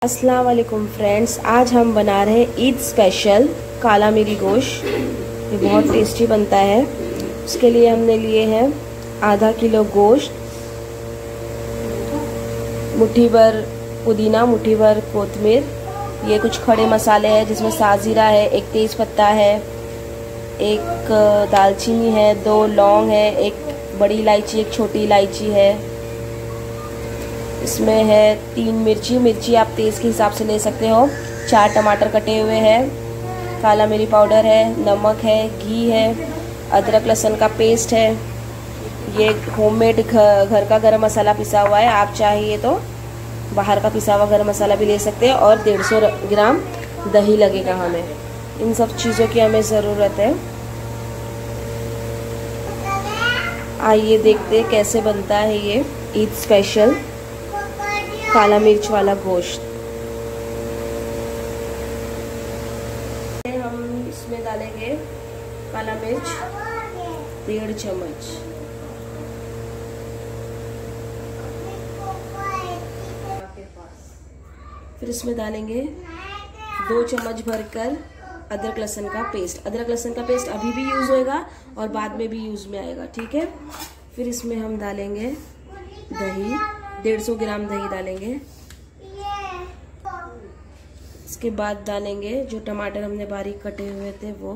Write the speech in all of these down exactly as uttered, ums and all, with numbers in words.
अस्सलाम वालेकुम फ्रेंड्स, आज हम बना रहे हैं ईद स्पेशल काला मिरी गोश्त। ये बहुत टेस्टी बनता है। उसके लिए हमने लिए हैं आधा किलो गोश्त, मुट्ठी भर पुदीना, मुट्ठी भर कोतमीर, ये कुछ खड़े मसाले हैं जिसमें साजीरा है, एक तेज पत्ता है, एक दालचीनी है, दो लौंग है, एक बड़ी इलायची, एक छोटी इलायची है। इसमें है तीन मिर्ची, मिर्ची आप तेज़ के हिसाब से ले सकते हो। चार टमाटर कटे हुए हैं, काला मिरी पाउडर है, नमक है, घी है, अदरक लहसुन का पेस्ट है। ये होममेड घर का गरम मसाला पिसा हुआ है, आप चाहिए तो बाहर का पिसा हुआ गरम मसाला भी ले सकते हैं। और डेढ़ सौ ग्राम दही लगेगा हमें। इन सब चीज़ों की हमें ज़रूरत है। आइए देखते हैं कैसे बनता है ये ईद स्पेशल काला मिर्च वाला गोश्त। हम इसमें डालेंगे काला मिर्च डेढ़ चम्मच, फिर इसमें डालेंगे दो चम्मच भरकर अदरक लहसुन का पेस्ट। अदरक लहसुन का पेस्ट अभी भी यूज़ होएगा और बाद में भी यूज़ में आएगा, ठीक है। फिर इसमें हम डालेंगे दही, डेढ़ सौ ग्राम दही डालेंगे। इसके बाद डालेंगे जो टमाटर हमने बारीक कटे हुए थे वो।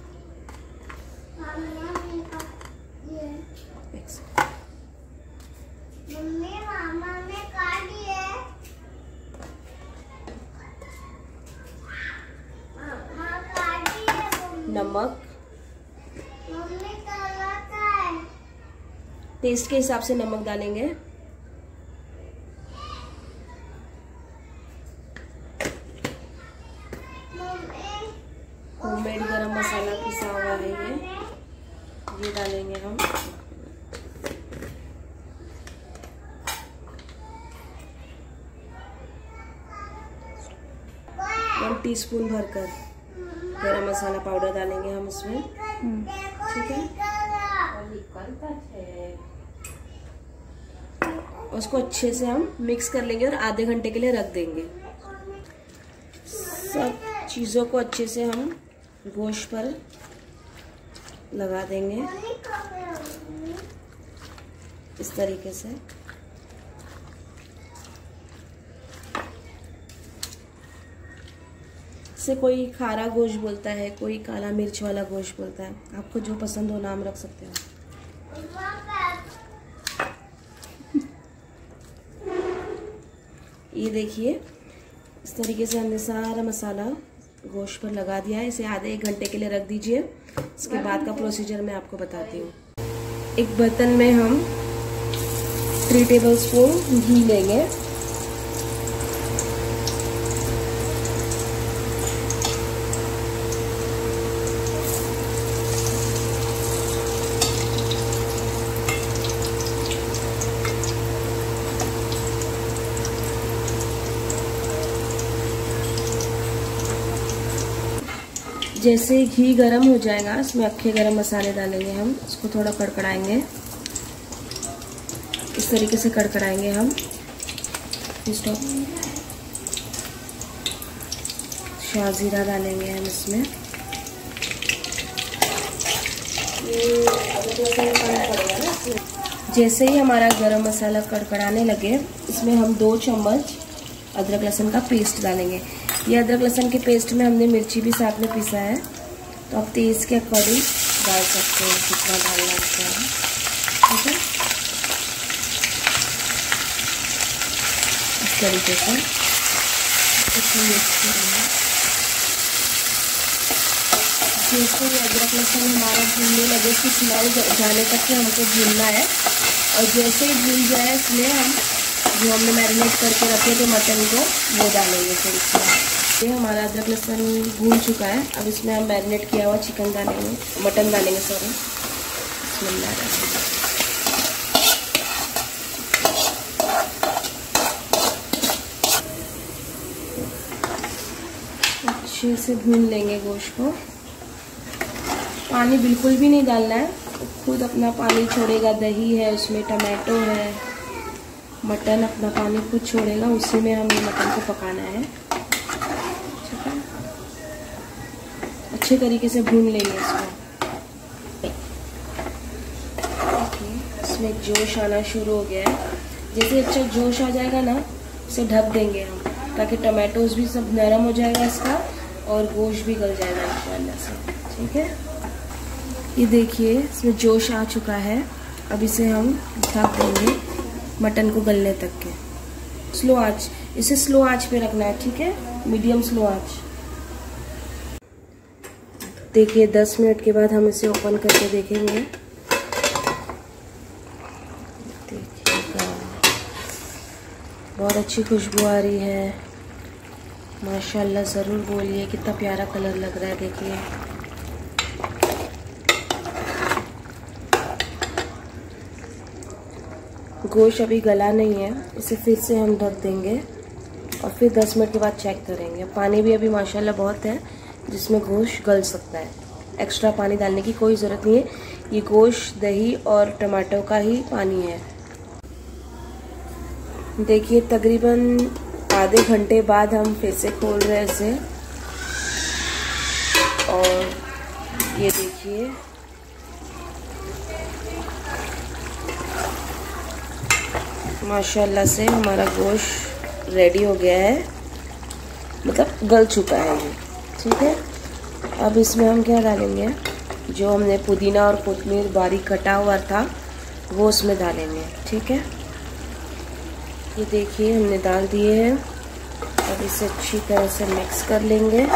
नमक, टेस्ट के हिसाब से नमक डालेंगे। होममेड गरम मसाला पिसा हुआ है ये ये डालेंगे हम। वन टीस्पून भरकर गरम मसाला पाउडर डालेंगे हम इसमें, ठीक है। उसको अच्छे से हम मिक्स कर लेंगे और आधे घंटे के लिए रख देंगे। सब चीज़ों को अच्छे से हम गोश्त पर लगा देंगे इस तरीके से। इसे कोई खारा गोश्त बोलता है, कोई काला मिर्च वाला गोश्त बोलता है, आपको जो पसंद हो नाम रख सकते हो। ये देखिए इस तरीके से हमने सारा मसाला गोश्त पर लगा दिया है। इसे आधे एक घंटे के लिए रख दीजिए। इसके बाद का प्रोसीजर मैं आपको बताती हूँ। एक बर्तन में हम थ्री टेबल स्पून घी लेंगे। जैसे घी गरम हो जाएगा इसमें अक्खे गरम मसाले डालेंगे हम। इसको थोड़ा कड़कड़ाएंगे, इस तरीके से कड़कड़ाएंगे हम। स्टॉप। शाजीरा डालेंगे हम इसमें। जैसे ही हमारा गरम मसाला कड़कड़ाने लगे इसमें हम दो चम्मच अदरक लहसुन का पेस्ट डालेंगे। ये अदरक लहसुन के पेस्ट में हमने मिर्ची भी साथ में पीसा है, तो आप तेज़ के अकॉर्डिंग डाल सकते हैं कितना डालना होता है, ठीक है। इस तरीके से इसमें मिक्स करेंगे। जैसे अदरक लहसुन हमारा भूनने लगे, उसकी स्मेल जाने तक के हमको भूनना है। और जैसे ही भून जाए इसमें हम जो हमने मैरिनेट करके रखे थे मटन को वो डालेंगे। फिर इसमें ये हमारा अदरक लहसुन भून चुका है। अब इसमें हम मैरिनेट किया हुआ चिकन डालेंगे, मटन डालेंगे, सॉरी। इसमें डालेंगे अच्छे से भून लेंगे गोश्त को। पानी बिल्कुल भी नहीं डालना है, खुद अपना पानी छोड़ेगा। दही है उसमें, टमाटो है, मटन अपना पानी खुद छोड़ेगा, उसी में हमें मटन को पकाना है। ठीक है, अच्छे तरीके से भून लेंगे इसको। इसमें जोश आना शुरू हो गया है। जैसे अच्छा जोश आ जाएगा ना, इसे ढक देंगे हम, ताकि टमाटोज भी सब नरम हो जाएगा इसका और गोश्त भी गल जाएगा इंशाल्लाह से। ठीक है, ये देखिए इसमें जोश आ चुका है। अब इसे हम ढक देंगे मटन को गलने तक के। स्लो आंच, इसे स्लो आंच पे रखना है। ठीक है, मीडियम स्लो आंच। देखिए दस मिनट के बाद हम इसे ओपन करके देखेंगे। देखिएगा, बहुत अच्छी खुशबू आ रही है माशाल्लाह। ज़रूर बोलिए कितना प्यारा कलर लग रहा है। देखिए गोश्त अभी गला नहीं है, इसे फिर से हम ढक देंगे और फिर दस मिनट के बाद चेक करेंगे। पानी भी अभी माशाल्लाह बहुत है, जिसमें गोश्त गल सकता है। एक्स्ट्रा पानी डालने की कोई ज़रूरत नहीं है, ये गोश्त दही और टमाटो का ही पानी है। देखिए तकरीबन आधे घंटे बाद हम फिर से खोल रहे हैं इसे, और ये देखिए माशाल्लाह से हमारा गोश्त रेडी हो गया है, मतलब गल चुका है ये। ठीक है, अब इसमें हम क्या डालेंगे, जो हमने पुदीना और कोतमीर बारीक कटा हुआ था वो उसमें डालेंगे। ठीक है, ये देखिए हमने डाल दिए हैं। अब इसे अच्छी तरह से मिक्स कर लेंगे।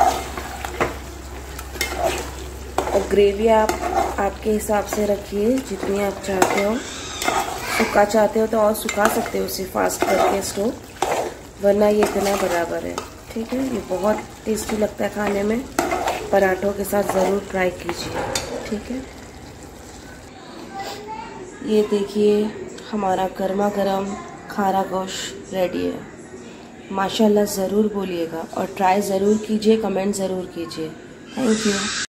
और ग्रेवी आप आपके हिसाब से रखिए, जितनी आप चाहते हो। सूखा चाहते हो तो और सुखा सकते हो उसे फास्ट करके स्टोव, वरना ये इतना बराबर है। ठीक है, ये बहुत टेस्टी लगता है खाने में, पराठों के साथ ज़रूर ट्राई कीजिए। ठीक है, ये देखिए हमारा गर्मा गर्म खारा गोश्त रेडी है। माशाल्लाह ज़रूर बोलिएगा और ट्राई ज़रूर कीजिए, कमेंट ज़रूर कीजिए। Thank you.